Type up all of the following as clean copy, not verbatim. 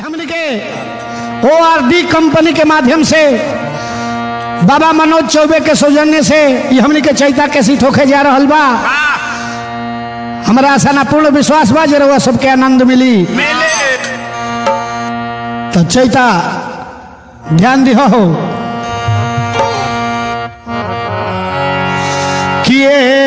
हमने के ORD company के माध्यम से बाबा मनोज चौबे के सौजन्य से ये हमने के चैता कैसेट होके जा रहल बा। हमारा आशा ना पूर्ण विश्वास बा जरूर सबके आनंद मिली। तो चैता ध्यान दिहो किए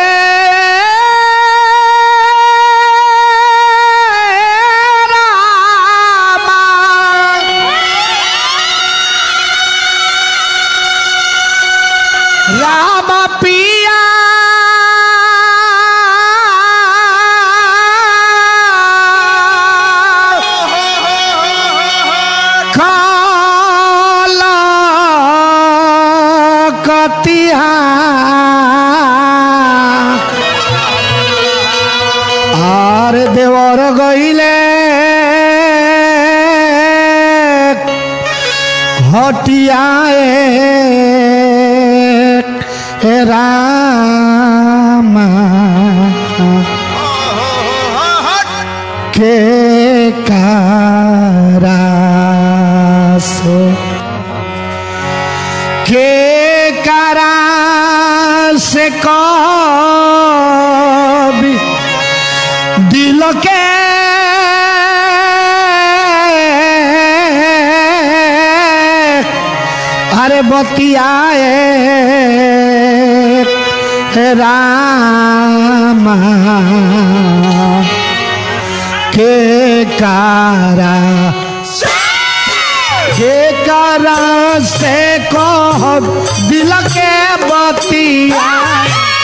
देवर गईले हटियाए रामा के कारा से कभी दिल के अरे बतियाए रामा के कारा से कह दिल के बतियाए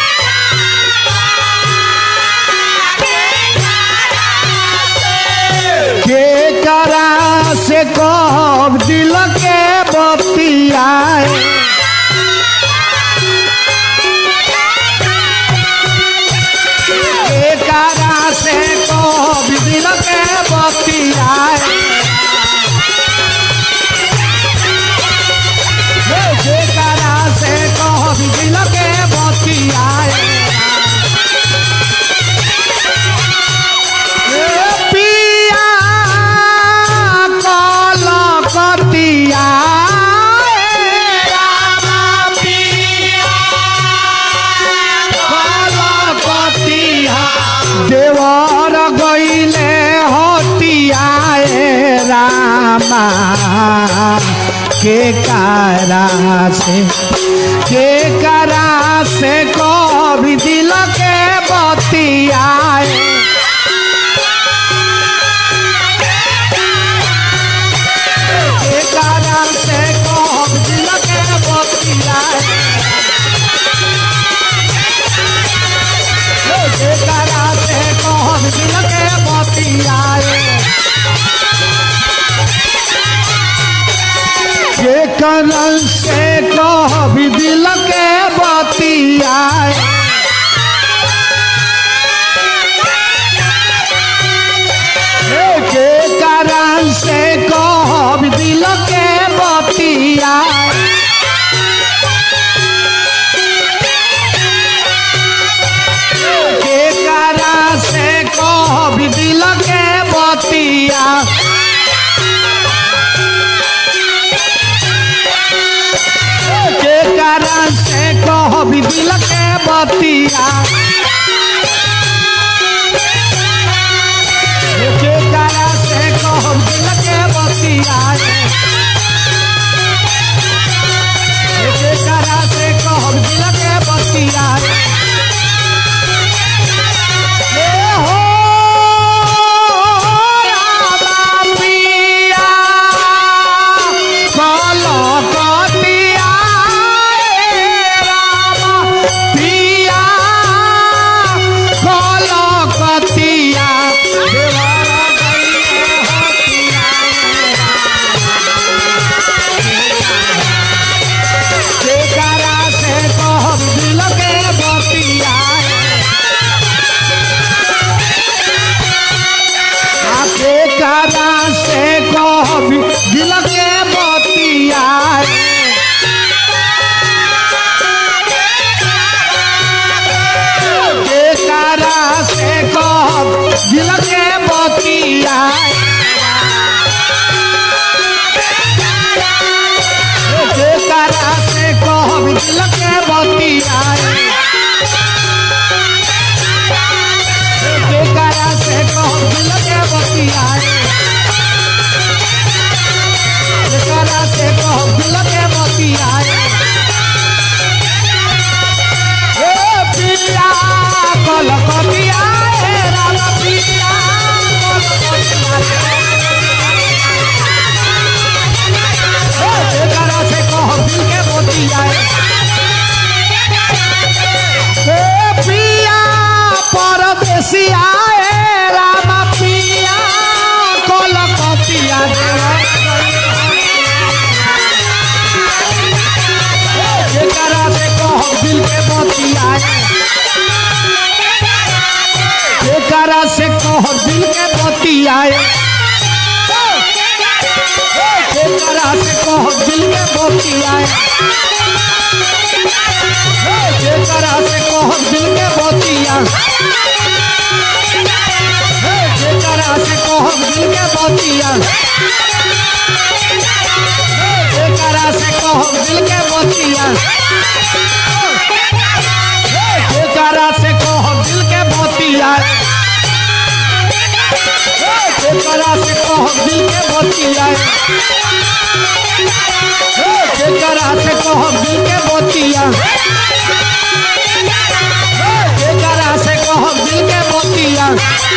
के करा से कब दिल के बतियाए के करा से कब दिल के बतियाए के करा से कब दिल के बतियाए देवर गईले हटियाए रामा के कारा से कभी दिल के बतियाए के कारा से कभी दिल के बतियाए के कारा से कभी दिल के बतियाए के कारा से कभी दिल के बतियाए के कारा से कभी दिल के बतियाए के कारा से कभी दिल के बतिया के कारा से कभी दिल के बतिया जेकरा से कहब दिल के बतिया जेकरा से कहब दिल के बतिया जेकरा से कहब दिल के बतिया जेकरा से कहब दिल के बतिया जेकरा से कहब दिल के बतिया जेकरा से कहब दिल के बतिया जेकरा से कहब दिल के बतिया